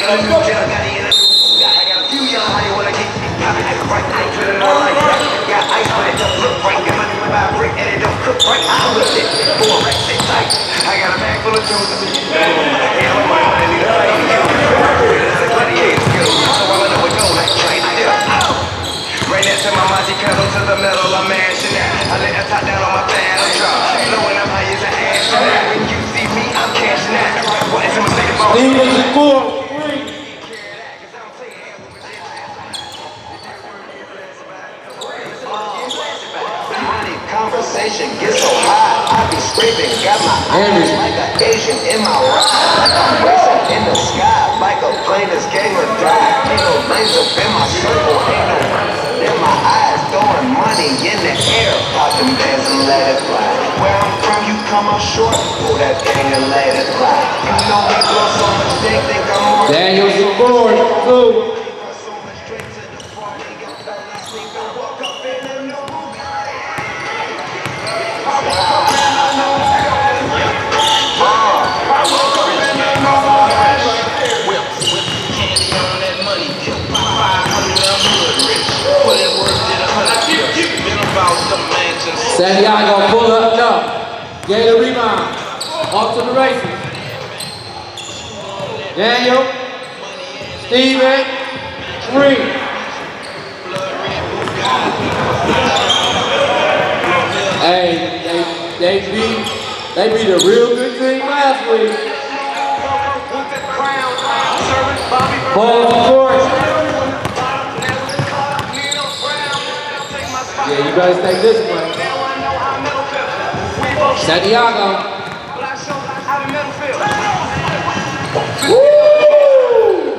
Conversation gets so high, I be scraping, got my eyes like an Asian in my ride, like I'm racing in the sky, like a plane that's gang or die. Ain't no lanes up in my circle, ain't no in my eyes, throwing money in the air, pop them bands and let it fly. Where I'm from, you come up short, pull that thing and let it fly. You know we blow so much, they think I'm more. Daniel's aboard, too. Santiago pull up, no. Get the rebound. Off to the races. Daniel, Steven, Green. Hey, they beat a real good team last week. Ball to court. Yeah, you guys take this one. Santiago. Woo!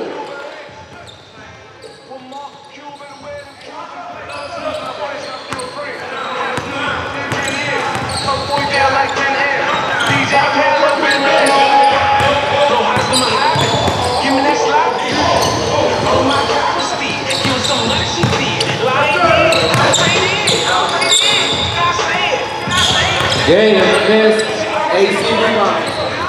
Gator missed AC rebound.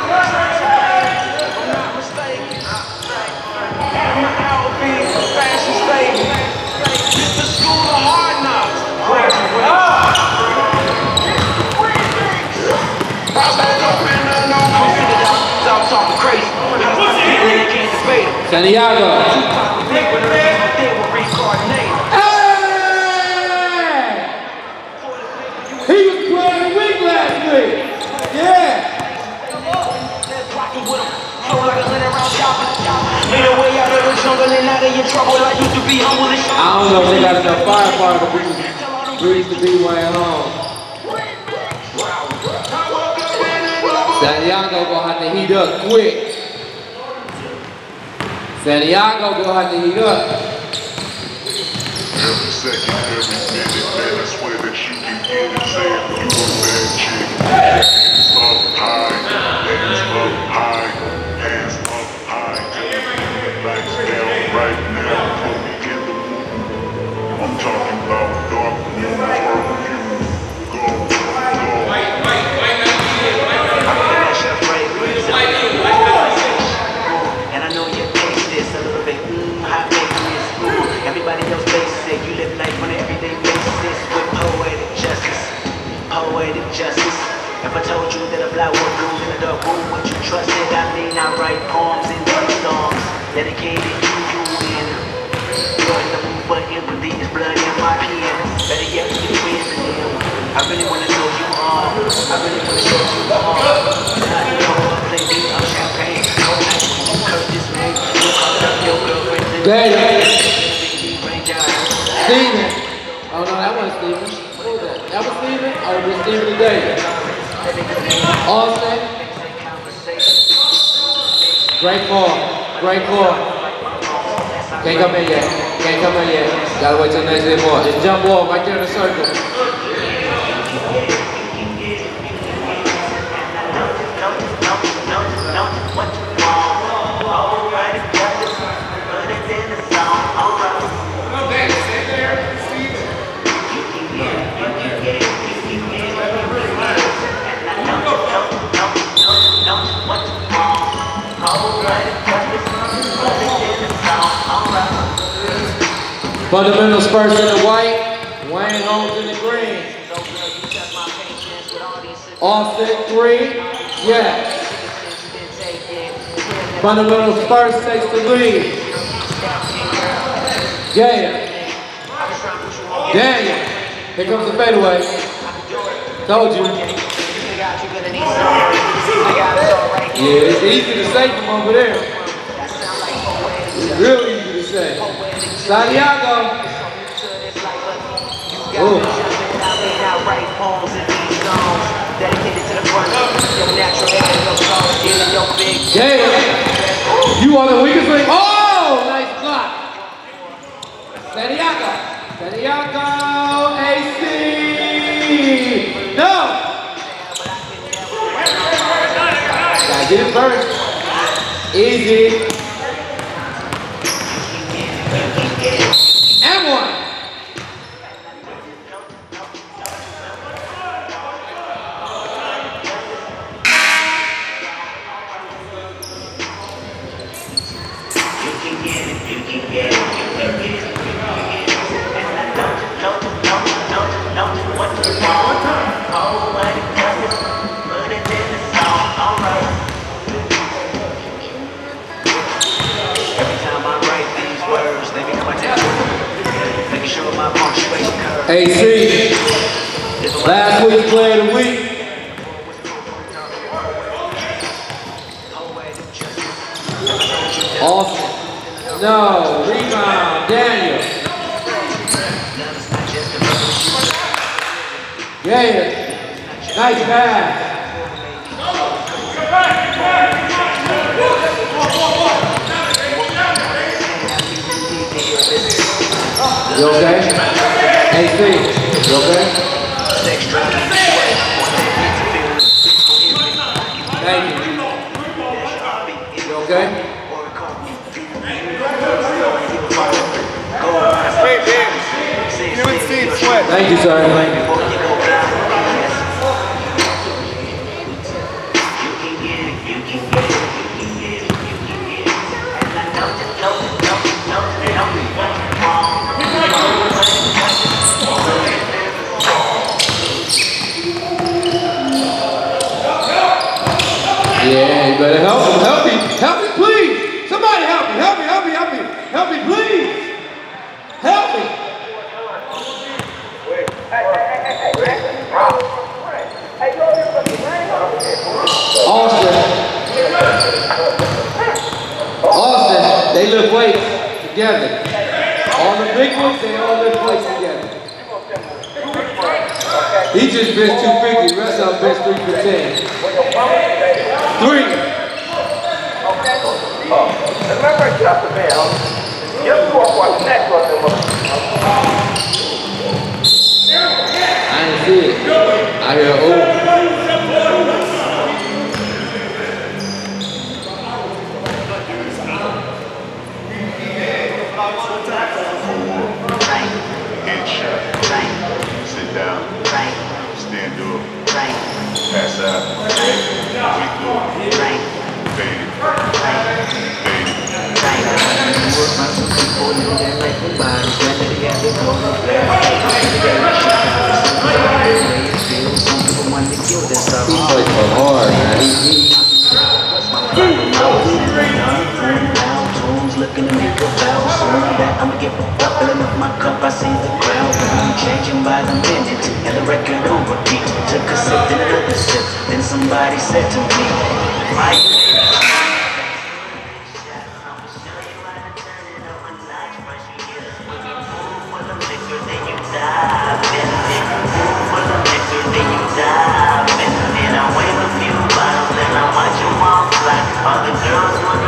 Santiago. I don't know if they got enough firepower to breeze the B way home. Santiago gonna have to heat up quick. Santiago gonna have to heat up. Every second, every minute, man, I swear that you can get it. Say if you a bad chick. Hands up high, hands up high, hands up high. Lights down right now, put me in the mood. I'm talking about dark moons, purple hues. Go, go. And I know you taste this a little bit. Hot baby is cool. Everybody else basic. You live life on an everyday basis with poetic justice. Poetic justice. If I told you that a flower blooms in a dark room, would you trust it? I mean, I write poems and these songs dedicated to you. And you're in the mood for empathy. It's blood in my pen. Better yet, you win the deal. I really want to know you all. I really want to show you all. Nothing more, play me up champagne. No night, you curse this man. You call up your girlfriend. Steven. Oh no, that wasn't Steven. Who was that? That was Steven? Oh, it was Steven today. Austin. Great call. Great call. Can't come in yet. Can't come in yet. Gotta wait till next day more. Just jump ball right there in the circle. What Fundamentals first in the white, Wayne Holmes in the green. Offset 3, yes. Fundamentals first takes the lead. Gator. Daniel. Here comes the fadeaway. Told you. Yeah, it's easy to say from over there. It's real easy to say. Santiago. Ooh. Gator. You are the weakest link. Oh, nice block. Santiago. Santiago. AC. No. Gotta get it first. Easy. And one. AC, last week's player of the week. Awesome. No, rebound, Daniel. Gator, nice pass. You okay? AC, you okay? Thank you. You okay? Thank you, sir. Yeah, you better help him. Help me. Help me, please. Somebody help me. Help me, help me, help me. Help me, please. Help me. Austin, they lift weights together. All the big ones, they all lift weights together. He just benched 250, the rest of them bench 315. 3. Remember, drop the bell. Just walk on the neck of them. I didn't see it. I hear, oh. Headshot. Sit down. Stand up. Pass out. Wake up. Fade. He plays so hard, man. Looking to make a vow soon that I'ma get filling up my cup. I see the crowd changing by the minute, and the record on repeat. Took a sip, then another sip, then somebody said to me, "My all the girls want